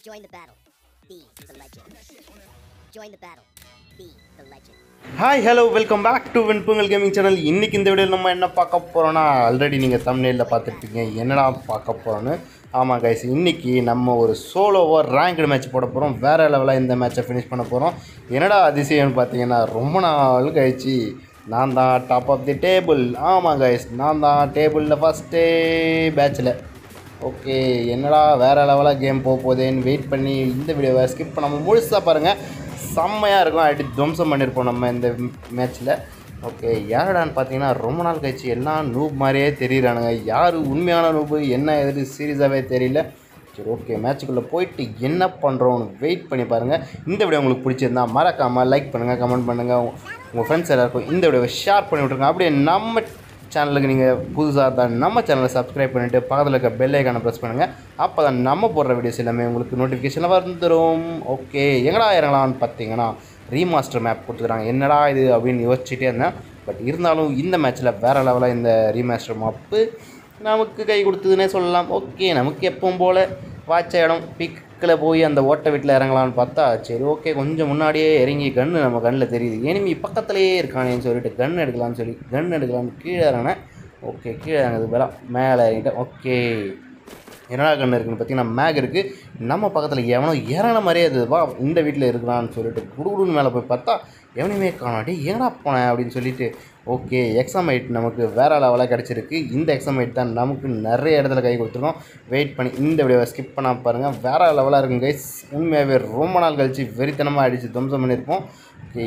Join the battle. Be the legend. Join the battle. Be the legend. Hi hello welcome back to Venpungal gaming channel. இன்றைக்கி இந்த வீடியோவில் நம்ம என்ன பார்க்க போகிறோன்னா, ஆல்ரெடி நீங்கள் தம்ப்நெயிலில் பார்த்துருப்பீங்க என்னடா பார்க்க போகிறோன்னு. ஆமாம் கைஸ், இன்றைக்கி நம்ம ஒரு சோலோவாக ரேங்க்டு மேட்ச் போட போகிறோம். வேறு லெவலாக இந்த மேட்சை ஃபினிஷ் பண்ண போகிறோம். என்னடா அதிசயம்னு பார்த்தீங்கன்னா, ரொம்ப நாள் கழிச்சு நான் தான் டாப் ஆஃப் தி டேபிள். ஆமாம் கைஸ், நான் தான் டேபிளில் ஃபஸ்ட்டே பேட்சில். ஓகே, என்னடா வேறு லெவலாக கேம் போகுதேன்னு வெயிட் பண்ணி இந்த வீடியோவை ஸ்கிப் பண்ணாமல் முழுசாக பாருங்கள். செம்மையாக இருக்கும். அடி துவம்சம் பண்ணியிருப்போம் நம்ம இந்த மேட்ச்சில். ஓகே, யாருடான்னு பார்த்தீங்கன்னா, ரொம்ப நாள் கழிச்சு எல்லாம் நூப் மாதிரியே தெரியுறானுங்க. யார் உண்மையான நூபு என்ன எது சீரியஸாகவே தெரியல. சரி, ஓகே, மேட்சுக்குள்ளே போயிட்டு என்ன பண்ணுறோன்னு வெயிட் பண்ணி பாருங்கள். இந்த வீடியோ உங்களுக்கு பிடிச்சிருந்தா மறக்காமல் லைக் பண்ணுங்கள், கமெண்ட் பண்ணுங்கள். உங்கள் ஃப்ரெண்ட்ஸ் எல்லாருக்கும் இந்த வீடியோவை ஷேர் பண்ணி விட்ருங்க. அப்படியே நம்ம சேனலுக்கு நீங்கள் புதுசாக தான் நம்ம சேனலை சப்ஸ்கிரைப் பண்ணிவிட்டு பக்கத்தில் இருக்க பெல் ஐக்கானை ப்ரெஸ் பண்ணுங்கள். அப்போ தான் நம்ம போடுற வீடியோஸ் எல்லாமே உங்களுக்கு நோட்டிஃபிகேஷனில் வந்துடும். ஓகே, எங்கடா இறங்கலாம்னு பார்த்தீங்கன்னா, ரீமாஸ்டர் மேப் கொடுத்துக்கிறாங்க. என்னடா இது அப்படின்னு யோசிச்சுட்டே இருந்தேன். பட் இருந்தாலும் இந்த மேட்ச்சில் வேறு லெவலாக இந்த ரீமாஸ்டர் மேப்பு நமக்கு கை கொடுத்ததுன்னே சொல்லலாம். ஓகே, நமக்கு எப்பவும் போல் வாட்ச இடம் பிக்கில் போய் அந்த ஓட்டை வீட்டில் இறங்கலான்னு பார்த்தா, சரி ஓகே, கொஞ்சம் முன்னாடியே இறங்கி கன்று நம்ம கண்ணில் தெரியுது. எனிமி பக்கத்துலேயே இருக்கானேன்னு சொல்லிட்டு கன் எடுக்கலான்னு கீழே இறங்கினேன். ஓகே, கீழே இறங்குது வேலை மேலே இறங்கிட்டேன். ஓகே, என்னடா கன்று இருக்குன்னு பார்த்தீங்கன்னா, மேக் இருக்குது. நம்ம பக்கத்தில் எவனோ இறங்கின மாதிரியே அது வா இந்த வீட்டில் இருக்கிறான்னு சொல்லிட்டு குடுகுடுன்னு மேலே போய் பார்த்தா எவனையுமே காணாட்டி எங்கடா போனேன் அப்படின்னு சொல்லிட்டு, ஓகே, எக்ஸாமைட் நமக்கு வேறு லெவலாக கிடச்சிருக்கு. இந்த எக்ஸாமைட் தான் நமக்கு நிறைய இடத்துல கை கொடுத்துருக்கோம். வெயிட் பண்ணி இந்த வீடியோவை ஸ்கிப் பண்ணால் பாருங்கள். வேறு லெவலாக இருக்கும் கைஸ். உண்மையாகவே ரொம்ப நாள் கழிச்சு வெறித்தனமாக அடித்து துவம்சம் பண்ணியிருப்போம். ஓகே,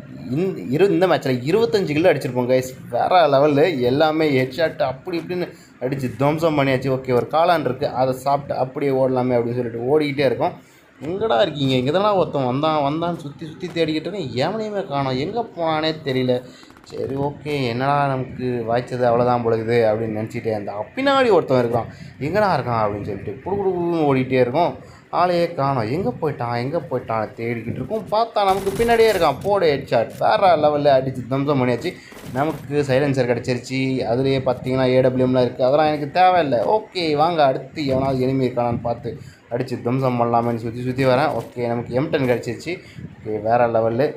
இந்த மேட்ச்சில் 25 கிலோ அடிச்சிருப்போம் கைஸ். வேறு லெவலு. எல்லாமே ஹெட்ஷாட் அப்படி இப்படின்னு அடித்து துவம்சம் பண்ணியாச்சு. ஓகே, ஒரு காளான் இருக்குது, அதை சாப்பிட்டு அப்படியே ஓடலாமே அப்படின்னு சொல்லிட்டு ஓடிக்கிட்டே இருக்கோம். எங்கடா இருக்கீங்க? இங்கே தான் ஒருத்தன் வந்தான்னு சுற்றி தேடிக்கிட்டு இருக்கேன். எவனையுமே காணோம், எங்கே போனானே தெரியல. சரி ஓகே, என்னடா நமக்கு வாய்ச்சது அவ்வளோதான் பொழுது அப்படின்னு நினச்சிட்டே இருந்தான். பின்னாடி ஒருத்தன் இருக்கான். எங்கடா இருக்கான் அப்படின்னு சொல்லிட்டு குடுகுடுன்னு ஓடிட்டே இருக்கோம். ஆளையே காணோம். எங்கே போயிட்டான் தேடிக்கிட்டு இருக்கோம். பார்த்தா நமக்கு பின்னாடியே இருக்கான். போட ஹெட்ஷாட் வேறு லெவலில் அடித்து தம்சம் பண்ணியாச்சு. நமக்கு சைலன்சர் கிடச்சிருச்சு. அதுலேயே பார்த்தீங்கன்னா ஏடபிள்யூம்லாம் இருக்குது. அதெல்லாம் எனக்கு தேவையில்லை. ஓகே, வாங்க அடுத்து எவனாவது எனிமி இருக்கானான்னு பார்த்து அடித்து தம்சம் பண்ணலாமேன்னு சுற்றி வரேன். ஓகே, நமக்கு M10 கிடச்சிருச்சு. ஓகே, வேறு லெவலு.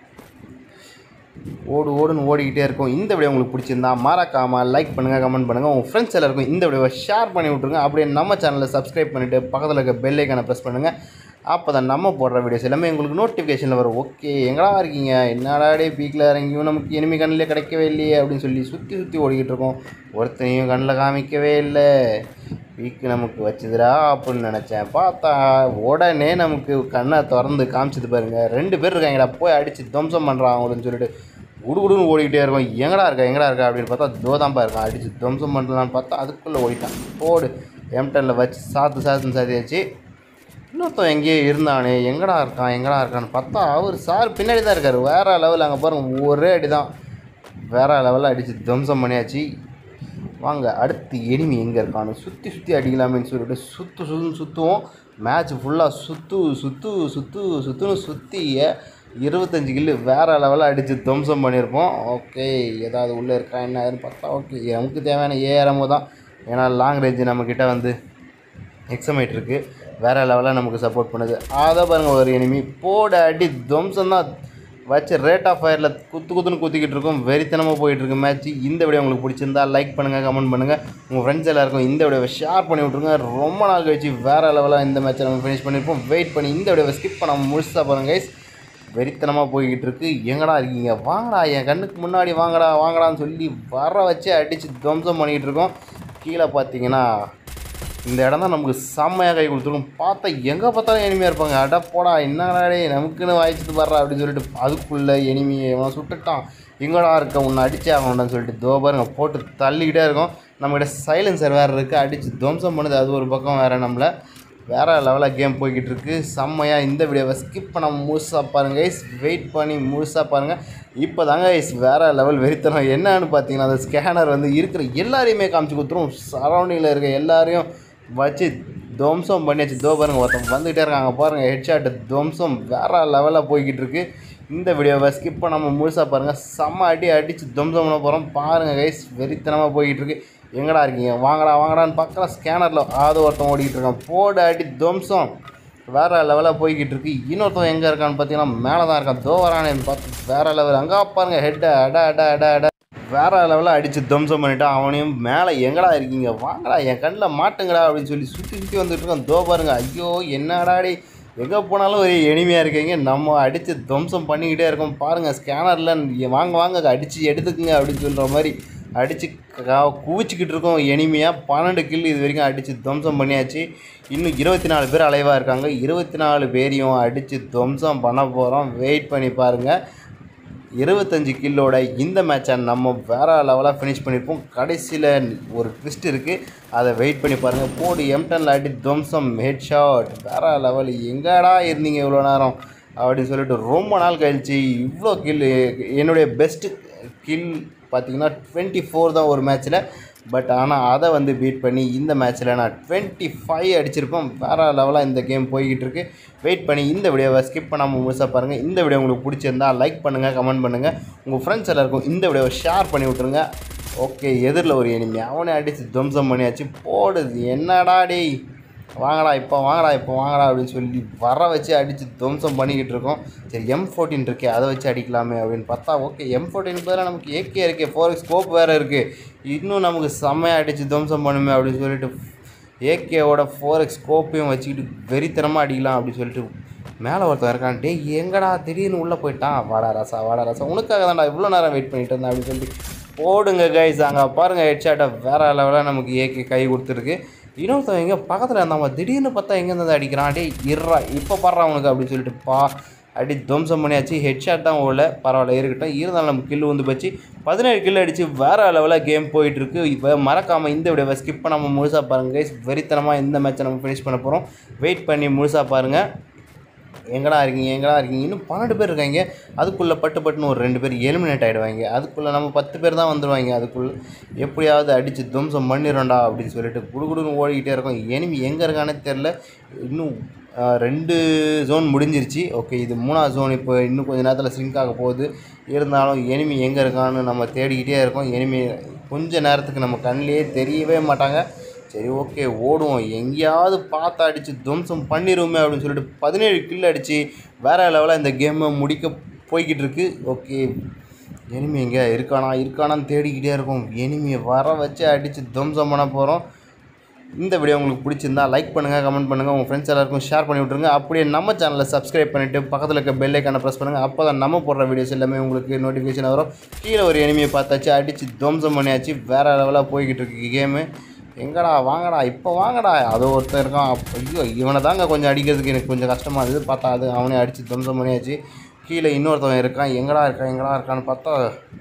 ஓடுன்னு ஓடிக்கிட்டே இருக்கும். இந்த வீடியோ உங்களுக்கு பிடிச்சிருந்தா மறக்காமல் லைக் பண்ணுங்கள், கமெண்ட் பண்ணுங்கள். உங்கள் ஃப்ரெண்ட்ஸ் எல்லாருக்கும் இந்த வீடியோவை ஷேர் பண்ணி விட்ருங்க. அப்படியே நம்ம சேனலை சப்ஸ்கிரைப் பண்ணிவிட்டு பக்கத்தில் இருக்க பெல் ஐக்கானை ப்ரெஸ் பண்ணுங்கள். அப்போ தான் நம்ம போடுற வீடியோஸ் எல்லாமே உங்களுக்கு நோட்டிஃபிகேஷனில் வரும். ஓகே, எங்கடா இருக்கீங்க? என்னடாடே பீக்கில் இறங்கியும் நமக்கு எனிமி கண்ணில் கிடைக்கவே இல்லையே அப்படின்னு சொல்லி சுற்றி ஓடிக்கிட்டு இருக்கோம். ஒருத்தனையும் கண்ணில் காமிக்கவே இல்லை. பீக்கு நமக்கு வச்சுதுடா அப்படின்னு நினச்சேன். பார்த்தா உடனே நமக்கு கண்ணை திறந்து காமிச்சது பாருங்கள். 2 பேர் இருக்காங்கடா, போய் அடித்து துவம்சம் பண்ணுறான் அவங்களுன்னு சொல்லிட்டு குடுகுடுன்னு ஓடிக்கிட்டே இருக்கோம். எங்கடா இருக்கா அப்படின்னு பார்த்தா தோதாம்பா இருக்கான். அடித்து துவம்சம் பண்ணலான்னு பார்த்தா அதுக்குள்ளே ஓடிட்டான். போடு M10 வச்சு சாத்தியாச்சு. இன்னொருத்தன் எங்கேயோ இருந்தானே, எங்கடா இருக்கான்னு பார்த்தா அவர் சார் பின்னாடி தான் இருக்கார். வேறு லெவலில் அங்கே பாருங்கள், ஒரே அடி தான் வேறு லெவலில் அடித்து துவம்சம் பண்ணியாச்சு. வாங்க அடுத்து எனிமி எங்கே இருக்கான்னு சுற்றி அடிக்கலாமேன்னு சொல்லிட்டு சுற்றுவோம். மேட்ச் ஃபுல்லாக சுற்றுன்னு சுற்றிய 25 கில்லு வேறு லெவலில் அடித்து துவம்சம் பண்ணியிருப்போம். ஓகே, ஏதாவது உள்ளே இருக்கா என்ன ஏதுன்னு பார்த்தா, ஓகே, நமக்கு தேவையான ARMO தான். ஏன்னா லாங் ரேஞ்சு நம்மக்கிட்ட வந்து எக்ஸமைட் இருக்குது. வேறு லெவலாக நமக்கு சப்போர்ட் பண்ணுது. அதை பாருங்கள், ஒரு எனிமி போட அடி துவம்சம் தான் வச்சு ரேட் ஆஃப் ஃபயரில் குத்துன்னு குத்திக்கிட்டு இருக்கும். வெறித்தனமாக போயிட்டுருக்கு மேட்ச். இந்த வீடியோ உங்களுக்கு பிடிச்சிருந்தா லைக் பண்ணுங்கள், கமெண்ட் பண்ணுங்கள். உங்கள் ஃப்ரெண்ட்ஸ் எல்லாருக்கும் இந்த வீடியோவை ஷேர் பண்ணி விட்ருங்க. ரொம்ப நாள் கழிச்சு வேறு லெவலாக இந்த மேட்ச்சை நம்ம ஃபினிஷ் பண்ணியிருப்போம். வெயிட் பண்ணி இந்த வீடியோவை ஸ்கிப் பண்ணாமல் முழுசாக பாருங்கள் கைஸ். வெறித்தனமாக போய்கிட்டு இருக்குது. எங்கடா இருக்கீங்க? வாங்கடா, என் கண்ணுக்கு முன்னாடி வாங்கடான்னு சொல்லி வர வச்சு அடித்து துவம்சம் பண்ணிக்கிட்டு இருக்கோம். கீழே பார்த்தீங்கன்னா இந்த இடம் தான் நமக்கு செம்மையாக கை கொடுத்துருக்கும். பார்த்தா எங்கே பார்த்தாலும் எனிமையாக இருப்பாங்க. அட போடா, என்னடாடே நமக்குன்னு வாய்ச்சிட்டு வர்றா அப்படின்னு சொல்லிட்டு அதுக்குள்ளே எனிமியை எவனை சுட்டுட்டான். எங்கடா இருக்க, உன்னை அடிச்சே ஆகணும்னு சொல்லிட்டு பாருங்க போட்டு தள்ளிக்கிட்டே இருக்கும். நம்மகிட்ட சைலன்சர் வேறு இருக்குது, அடித்து துவம்சம் பண்ணுது. அது ஒரு பக்கம் வேறு நம்மளை வேறு லெவலாக கேம் போய்கிட்டு இருக்குது. செம்மையாக இந்த வீடியோவை ஸ்கிப் பண்ண முழுசாக பாருங்கள் கைஸ். வெயிட் பண்ணி முழுசாக பாருங்கள். இப்போ தாங்க கைஸ் வேறு லெவல் வெறித்தனம். என்னன்னு பார்த்தீங்கன்னா, அந்த ஸ்கேனர் வந்து இருக்கிற எல்லாரையுமே காமிச்சு கொடுத்துரும். சரௌண்டிங்கில் இருக்க எல்லாரையும் வச்சு துவம்சம் பண்ணியாச்சு. பாருங்கள், ஒருத்தன் வந்துகிட்டே இருக்காங்க பாருங்கள். ஹெட்ஷாட்டு துவம்சம் வேறு லெவலில் போய்கிட்டு இருக்குது. இந்த வீடியோவை ஸ்கிப் பண்ணாமல் முழுசாக பாருங்கள். செம்ம அடித்து துவம்சம் பண்ண போகிறோம். பாருங்கள் கைஸ், வெறித்தனமாக போய்கிட்டு இருக்குது. எங்கடா இருக்கீங்க? வாங்கடான்னு பார்க்குற ஸ்கேனரில் அது ஒருத்தன் ஓடிக்கிட்டு இருக்கான். போட அடி துவம்சம் வேறு லெவலாக போய்கிட்டு இருக்கு. இன்னொருத்தன் எங்கே இருக்கான்னு பார்த்தீங்கன்னா மேலே தான் இருக்கான். தோவரானேன்னு பார்த்து வேறு லெவல். அங்கே பாருங்க ஹெட்டை அட வேறு லெவலில் அடித்து துவம்சம் பண்ணிவிட்டான். அவனையும் மேலே எங்கடா இருக்கீங்க, வாங்கடா என் கண்ணில் மாட்டுங்கடா அப்படின்னு சொல்லி சுற்றி வந்துட்டு இருக்கான். தோ பாருங்க, ஐயோ என்னடாடி எங்கே போனாலும் ஒரு எளிமையாக இருக்கீங்க. நம்ம அடித்து துவம்சம் பண்ணிக்கிட்டே இருக்கோம். பாருங்கள் ஸ்கேனரில் வாங்க அடித்து எடுத்துக்குங்க அப்படின்னு சொல்கிற மாதிரி அடித்து குவிச்சிக்கிட்டு இருக்கோம். எளிமையாக 12 கில் இது வரைக்கும் அடித்து துவம்சம் பண்ணியாச்சு. இன்னும் 24 பேர் அலைவாக இருக்காங்க. 24 பேரையும் அடித்து துவம்சம் பண்ண போகிறோம். வெயிட் பண்ணி பாருங்கள். 25 கில்லோட இந்த மேட்சை நம்ம வேறு லெவலாக ஃபினிஷ் பண்ணியிருப்போம். கடைசியில் ஒரு ட்விஸ்ட் இருக்குது, அதை வெயிட் பண்ணி பாருங்கள். போடு M10 அடி துவம்சம் ஹெட் ஷாட். வேறு லெவல். எங்கடா இருந்தீங்க இவ்வளோ நேரம் அப்படின்னு சொல்லிட்டு ரொம்ப நாள் கழிச்சு இவ்வளோ கில். என்னுடைய பெஸ்ட்டு கில் பார்த்திங்கன்னா 24 தான் ஒரு மேட்ச்சில். பட் ஆனால் அதை வந்து பீட் பண்ணி இந்த மேட்ச்சில் நான் 25 அடிச்சிருப்பேன். வேறு லெவலாக இந்த கேம் போய்கிட்டு இருக்கு. வெயிட் பண்ணி இந்த வீடியோவை ஸ்கிப் பண்ணாமல் முழுசாக பாருங்கள். இந்த வீடியோ உங்களுக்கு பிடிச்சிருந்தால் லைக் பண்ணுங்கள், கமெண்ட் பண்ணுங்கள். உங்கள் ஃப்ரெண்ட்ஸ் எல்லாருக்கும் இந்த வீடியோவை ஷேர் பண்ணி விட்ருங்க. ஓகே, எதிரில் ஒரு எனிமி அவனே அடித்து துவம்சம் பண்ணியாச்சு. போடுது என்னடா டேய், வாங்கடா இப்போ வாங்கடா அப்படின்னு சொல்லி வர வச்சு அடித்து துவம்சம் பண்ணிக்கிட்டு இருக்கோம். சரி M14 இருக்கே, அதை வச்சு அடிக்கலாமே அப்படின்னு பார்த்தா ஓகே M14 பதிலாக நமக்கு AK இருக்கே, 4x ஸ்கோப் வேறு இருக்குது. இன்னும் நமக்கு செம்மையாக அடித்து துவம்சம் பண்ணுமே அப்படின்னு சொல்லிட்டு AKவோட 4x ஸ்கோப்பையும் வச்சுக்கிட்டு வெறித்தனமாக அடிக்கலாம் அப்படின்னு சொல்லிட்டு மேலே ஒருத்தன் இருக்கான். டே எங்கடா திடீர்னு உள்ளே போயிட்டான். வாடா ராசா உனக்காக தான்டா இவ்வளோ நேரம் வெயிட் பண்ணிட்டு இருந்தேன் அப்படின்னு சொல்லிட்டு போடுங்க கைஸ். அங்கே பாருங்கள் ஹெட்ஷாட்டை வேறு லெவலாக நமக்கு AK கை கொடுத்துருக்கு. இன்னொருத்தன் எங்கே பக்கத்தில் இருந்தால் திடீர்னு பார்த்தா எங்கேருந்து அடிக்கிறான். டே இருறா இப்போ பாடுறான் அவனுக்கு அப்படின்னு சொல்லிட்டு அடி துவம்சம் பண்ணியாச்சு. ஹெட்ஷாட் தான் ஓடல, பரவாயில்ல இருக்கட்டும். இருந்தாலும் நம்ம கில்லு வந்து போச்சு. 17 கில் அடித்து வேறு லெவலாக கேம் போயிட்டுருக்கு. இப்போ மறக்காமல் இந்த வீடியோவை ஸ்கிப் பண்ணாமல் முழுசாக பாருங்கள் கைஸ். வெறித்தனமாக இந்த மேட்சை நம்ம ஃபினிஷ் பண்ண போகிறோம். வெயிட் பண்ணி முழுசாக பாருங்கள். எங்கடா இருக்கீங்க இன்னும் 12 பேர் இருக்காங்க. அதுக்குள்ளே பட்டுன்னு ஒரு 2 பேர் எலிமினேட் ஆகிடுவாங்க. அதுக்குள்ளே நம்ம 10 பேர் தான் வந்துடுவாங்க. அதுக்குள்ளே எப்படியாவது அடித்து துவம்சம் பண்ணிடும்டா அப்படின்னு சொல்லிட்டு குடுகுடுன்னு ஓடிக்கிட்டே இருக்கோம். எனிமி எங்கே இருக்கானே தெரில. இன்னும் 2 ஜோன் முடிஞ்சிருச்சு. ஓகே, இது 3ஆவது ஜோன். இப்போ இன்னும் கொஞ்சம் நேரத்தில் சிங்க் ஆக போகுது. இருந்தாலும் எனிமி எங்கே இருக்கான்னு நம்ம தேடிக்கிட்டே இருக்கோம். எனிமி கொஞ்சம் நேரத்துக்கு நம்ம கண்ணிலேயே தெரியவே மாட்டாங்க. சரி ஓகே ஓடுவோம், எங்கேயாவது பார்த்து அடித்து துவம்சம் பண்ணிடுவோமே அப்படின்னு சொல்லிட்டு 17 கில் அடித்து வேறு லெவலாக இந்த கேமை முடிக்க போய்கிட்டு இருக்கு. ஓகே, எனிமி எங்கே இருக்கானான்னு தேடிக்கிட்டே இருக்கும். எனிமியை வர வச்சு அடித்து துவம்சம் பண்ண போகிறோம். இந்த வீடியோ உங்களுக்கு பிடிச்சிருந்தா லைக் பண்ணுங்கள், கமெண்ட் பண்ணுங்கள், உங்கள் ஃப்ரெண்ட்ஸ் எல்லாருக்கும் ஷேர் பண்ணி விட்ருங்க. அப்படியே நம்ம சேனலை சப்ஸ்கிரைப் பண்ணிவிட்டு பக்கத்தில் இருக்க பெல் ஐக்கானை ப்ரெஸ் பண்ணுங்கள். அப்போ தான் நம்ம போடுற வீடியோஸ் எல்லாமே உங்களுக்கு நோட்டிஃபிகேஷன் வரும். கீழே ஒரு எனிமியை பார்த்தாச்சு, அடித்து துவம்சம் பண்ணியாச்சு. வேறு லெவலாக போய்கிட்டு இருக்கு கேமு. எங்கடா வாங்கடா இப்போ வாங்கடா. அதோ ஒருத்தர் இருக்கான். ஐயோ இவனை தாங்க கொஞ்சம் அடிக்கிறதுக்கு எனக்கு கொஞ்சம் கஷ்டமாக இருக்குது. பார்த்தா அது அவனே அடித்து துவம்சம் பண்ணியாச்சு. கீழே இன்னொருத்தவன் இருக்கான். எங்கடா இருக்கான்னு பார்த்தா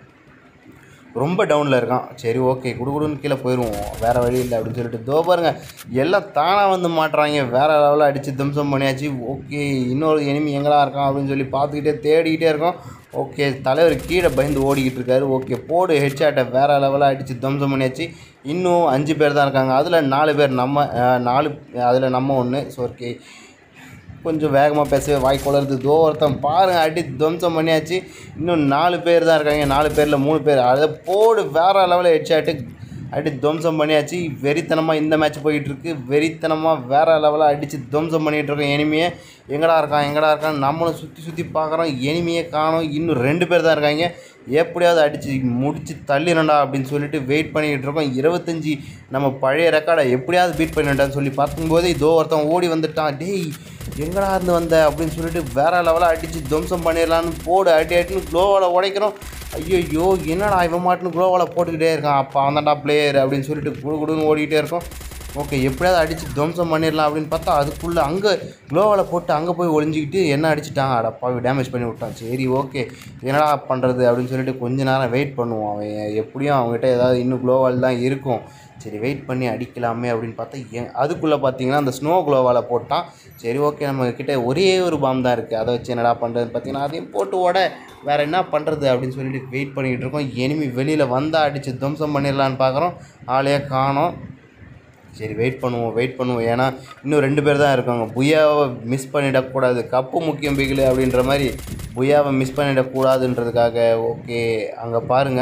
ரொம்ப டவுனில் இருக்கான். சரி ஓகே குடுகுடுன்னு கீழே போயிடுவோம், வேறு வழி இல்லை அப்படின்னு சொல்லிட்டு தோ பாருங்கள் எல்லாம் தானாக வந்து மாட்டுறாங்க. வேறு லெவலில் அடித்து துவம்சம் பண்ணியாச்சு. ஓகே, இன்னொரு எனிமி எங்கடா இருக்கான் அப்படின்னு சொல்லி பார்த்துக்கிட்டே தேடிக்கிட்டே இருக்கோம். ஓகே, தலைவர் கீழே பயந்து ஓடிக்கிட்டு இருக்காரு. ஓகே போடு ஹெட்ஷாட்டை வேறு லெவலாக அடித்து துவம்சம் பண்ணியாச்சு. இன்னும் 5 பேர் தான் இருக்காங்க. அதில் 4 பேர் நம்ம 4 அதில் நம்ம ஒன்று. ஸோ ஓகே கொஞ்சம் வேகமாக பேசவே வாய் குளருது. தோ ஒருத்தன் பாருங்கள் அடி துவம்சம் பண்ணியாச்சு. இன்னும் 4 பேர் தான் இருக்காங்க. 4 பேரில் 3 பேர் அதை போடு வேறு லெவலில் ஹெட்ஷாட்டு அடி துவம்சம் பண்ணியாச்சு. வெறித்தனமாக இந்த மேட்ச் போயிட்டுருக்கு. வெறித்தனமாக வேறு லெவலாக அடித்து துவம்சம் பண்ணிகிட்ருக்கோம். எனிமியை எங்கடா இருக்கான் நம்மளும் சுற்றி பார்க்குறோம். எனிமியை காணோம். இன்னும் 2 பேர் தான் இருக்காங்க. எப்படியாவது அடித்து முடித்து தள்ளிடண்டா அப்படின்னு சொல்லிட்டு வெயிட் பண்ணிக்கிட்டு இருக்கோம். 25 நம்ம பழைய ரெக்கார்டை எப்படியாவது பீட் பண்ணிட்டான்னு சொல்லி பார்க்கும்போது இதோ ஒருத்தன் ஓடி வந்துட்டான். டேய் எங்கடா இருந்து வந்த அப்படின்னு சொல்லிட்டு வேறு லெவலாக அடித்து துவம்சம் பண்ணிடலான்னு போடு அடின்னு க்ளோவால் உடைக்கிறோம். ஐயோ என்னடா இவன் மாட்டுன்னு க்ளோவால் போட்டுக்கிட்டே இருக்கான். அப்போ அவன்தான்டா பிளேயர் அப்படின்னு சொல்லிட்டு குடுன்னு ஓடிக்கிட்டே இருக்கோம். ஓகே எப்படியாவது அடித்து துவம்சம் பண்ணிடலாம் அப்படின்னு பார்த்தா அதுக்குள்ளே அங்கே க்ளோவால் போட்டு அங்கே போய் ஒளிஞ்சிக்கிட்டு என்ன அடிச்சிட்டான். அடப்பாவி டேமேஜ் பண்ணி விட்டான். சரி ஓகே என்னடா பண்ணுறது அப்படின்னு சொல்லிட்டு கொஞ்ச நேரம் வெயிட் பண்ணுவோம். அவன் எப்படியும் அவங்ககிட்ட ஏதாவது இன்னும் க்ளோவால் தான் இருக்கும். சரி வெயிட் பண்ணி அடிக்கலாமே அப்படின்னு பார்த்தா அதுக்குள்ளே பார்த்தீங்கன்னா அந்த ஸ்னோ க்ளோவால் போட்டான். சரி ஓகே நம்மக்கிட்ட ஒரே ஒரு பாம் தான் இருக்குது, அதை வச்சு என்னடா பண்ணுறதுன்னு பார்த்தீங்கன்னா அதையும் போட்டு வேறு என்ன பண்ணுறது அப்படின்னு சொல்லிட்டு வெயிட் பண்ணிக்கிட்டு இருக்கோம். எனிமி வெளியில் வந்தால் அடித்து துவம்சம் பண்ணிடலான்னு பார்க்குறோம். ஆளையே காணோம். சரி வெயிட் பண்ணுவோம் ஏன்னா இன்னும் 2 பேர் தான் இருக்காங்க. புயாவை மிஸ் பண்ணிடக்கூடாது, கப்பு முக்கியம் பிகிலு அப்படின்ற மாதிரி புயாவை மிஸ் பண்ணிடக்கூடாதுன்றதுக்காக. ஓகே அங்கே பாருங்கள்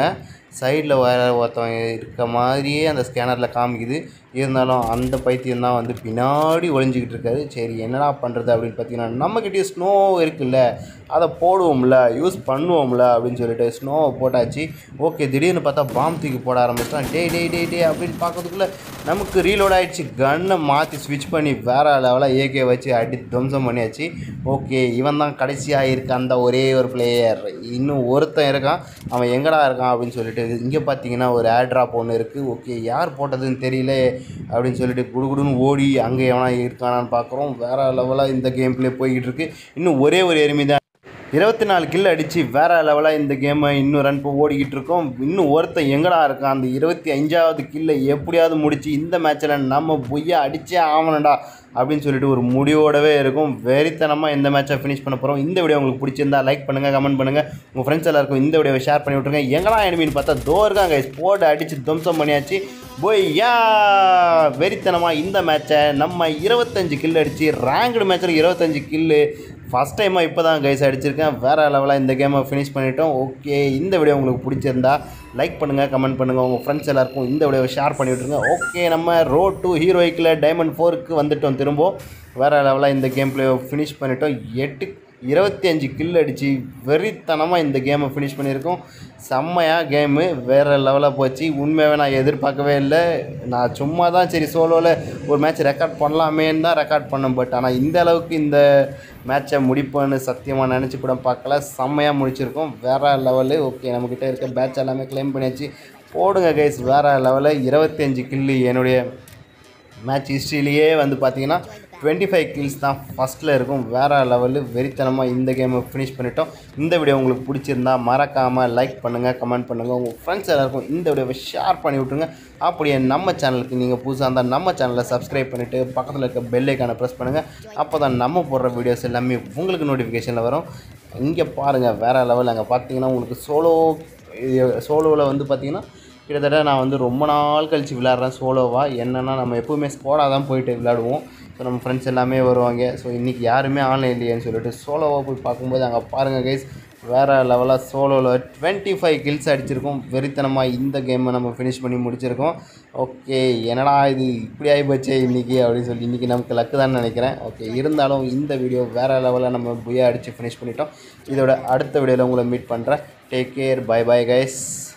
சைடில் வேறு ஒருத்தவங்க இருக்க மாதிரியே அந்த ஸ்கேனரில் காமிக்குது. இருந்தாலும் அந்த பைத்தியம் தான் வந்து பின்னாடி ஒளிஞ்சிக்கிட்டு இருக்காரு. சரி என்னடா பண்ணுறது அப்படின்னு பார்த்தீங்கன்னா, நம்மக்கிட்டே ஸ்னோ இருக்குல்ல, அதை போடுவோம்ல, யூஸ் பண்ணுவோம்ல அப்படின்னு சொல்லிட்டு ஸ்னோவை போட்டாச்சு. ஓகே, திடீர்னு பார்த்தா பாம் தூக்கி போட ஆரம்பிச்சிட்டான். டே டே டே டே அப்படின்னு பார்க்கறதுக்குள்ளே நமக்கு ரீலோட் ஆகிடுச்சு. கன்னை மாற்றி ஸ்விட்ச் பண்ணி வேறு லெவலாக ஏகே வச்சு அடி துவம்சம் பண்ணியாச்சு. ஓகே, இவன் தான் கடைசியாக இருக்க அந்த ஒரே ஒரு பிளேயர். இன்னும் ஒருத்தன் இருக்கான், அவன் எங்கடா இருக்கான் அப்படின்னு சொல்லிட்டு இங்கே பார்த்தீங்கன்னா ஒரு ஏர் ட்ராப் ஒன்று இருக்குது. ஓகே, யார் போட்டதுன்னு தெரியல அப்படின்னு சொல்லிட்டு குடுகுடுன்னு ஓடி அங்கே எவனா இருக்கானான்னு பார்க்குறோம். வேறு லெவலாக இந்த கேம் பிளே போய்கிட்டு இருக்கு. இன்னும் ஒரே ஒரு எனிமி தான் 24 கில் அடித்து வேறு லெவலாக இந்த கேமை இன்னும் ரன் இப்போ ஓடிக்கிட்டு இருக்கோம். இன்னும் ஒருத்தன் எங்கடா இருக்கான், அந்த 25வது கில்லை எப்படியாவது முடித்து இந்த மேட்ச்சில் நம்ம பொய்யா அடித்தே ஆகணும்டா அப்படின்னு சொல்லிட்டு ஒரு முடிவோடவே இருக்கும். வெறித்தனமாக இந்த மேட்சை ஃபினிஷ் பண்ண போகிறோம். இந்த வீடியோ உங்களுக்கு பிடிச்சிருந்தா லைக் பண்ணுங்கள், கமெண்ட் பண்ணுங்கள், உங்கள் ஃப்ரெண்ட்ஸ் எல்லாருக்கும் இந்த வீடியோவை ஷேர் பண்ணி விட்ருங்க. எங்கடா எனிமின்னு பார்த்தா தோ இருக்காங்க, போட்டு அடித்து துவம்சம் பண்ணியாச்சு. பொய்யா வெறித்தனமாக இந்த மேட்சை நம்ம 25 கில் அடித்து ரேங்க்டு மேட்ச்சில் 25 கில்லு ஃபஸ்ட் டைமாக இப்போ தான் கைஸ் அடிச்சிருக்கேன். வேறு லெவலாக இந்த கேமை ஃபினிஷ் பண்ணிட்டோம். ஓகே, இந்த வீடியோ உங்களுக்கு பிடிச்சிருந்தா லைக் பண்ணுங்கள், கமெண்ட் பண்ணுங்கள், உங்கள் ஃப்ரெண்ட்ஸ் எல்லாருக்கும் இந்த வீடியோவை ஷேர் பண்ணி விட்ருங்க. ஓகே, நம்ம ரோட் டு ஹீரோய்க்கில் டைமண்ட் 4க்கு வந்துட்டோம். திரும்ப வேறு லெவலாக இந்த கேம் பிளே ஃபினிஷ் பண்ணிட்டோம். 25 கில் அடித்து வெறித்தனமாக இந்த கேமை ஃபினிஷ் பண்ணியிருக்கோம். செம்மையாக கேமு வேறு லெவலாக போச்சு. உண்மையாகவே நான் எதிர்பார்க்கவே இல்லை. நான் சும்மா தான் சரி சோலோவில் ஒரு மேட்ச் ரெக்கார்ட் பண்ணலாமேன்னு தான் ரெக்கார்ட் பண்ணேன். பட் ஆனால் இந்த அளவுக்கு இந்த மேட்சை முடிப்பேன்னு சத்தியமாக நினச்சி கூட பார்க்கல. செம்மையாக முடிச்சிருக்கோம். வேறு லெவலு. ஓகே, நம்மக்கிட்ட இருக்க பேட்ச் எல்லாமே கிளைம் பண்ணியாச்சு. போடுங்க கைஸ், வேறு லெவலில் 25 கில்லு என்னுடைய மேட்ச் ஹிஸ்ட்ரியிலேயே வந்து பார்த்தீங்கன்னா 25 கில்ஸ் தான் ஃபஸ்ட்டில் இருக்கும். வேறு லெவலு வெறித்தனமாக இந்த கேமை ஃபினிஷ் பண்ணிட்டோம். இந்த வீடியோ உங்களுக்கு பிடிச்சிருந்தா மறக்காமல் லைக் பண்ணுங்கள், கமெண்ட் பண்ணுங்கள், உங்கள் ஃப்ரெண்ட்ஸ் எல்லாருக்கும் இந்த வீடியோவை ஷேர் பண்ணி விட்ருங்க. அப்படியே நம்ம சேனலுக்கு நீங்கள் புதுசாக இருந்தால் நம்ம சேனலை சப்ஸ்கிரைப் பண்ணிவிட்டு பக்கத்தில் இருக்க பெல் ஐக்கானை ப்ரெஸ் பண்ணுங்கள். அப்போ தான் நம்ம போடுற வீடியோஸ் எல்லாமே உங்களுக்கு நோட்டிஃபிகேஷனில் வரும். இங்கே பாருங்கள் வேறு லெவலில் அங்கே பார்த்தீங்கன்னா உங்களுக்கு சோலோவில் வந்து பார்த்திங்கன்னா கிட்டத்தட்ட நான் வந்து ரொம்ப நாள் கழித்து விளையாடுறேன் சோலோவாக. என்னென்னா நம்ம எப்போவுமே ஸ்குவாடாக தான் போயிட்டு விளையாடுவோம். ஸோ நம்ம ஃப்ரெண்ட்ஸ் எல்லாமே வருவாங்க. ஸோ இன்றைக்கி யாருமே ஆன்லைன் இல்லையேன்னு சொல்லிட்டு சோலோவாக போய் பார்க்கும்போது அங்கே பாருங்கள் கைஸ் வேறு லெவலாக சோலோவில் 25 கில்ஸ் அடிச்சிருக்கோம். வெறித்தனமாக இந்த கேமை நம்ம ஃபினிஷ் பண்ணி முடிச்சிருக்கோம். ஓகே, என்னடா இது இப்படி ஆகிப்போச்சே இன்றைக்கி அப்படின்னு சொல்லி இன்றைக்கி நமக்கு லக்கு தான் நினைக்கிறேன். ஓகே, இருந்தாலும் இந்த வீடியோ வேறு லெவலில் நம்ம புயா அடித்து ஃபினிஷ் பண்ணிட்டோம். இதோட அடுத்த வீடியோவில் உங்களை மீட் பண்ணுறேன். Take care, bye bye guys.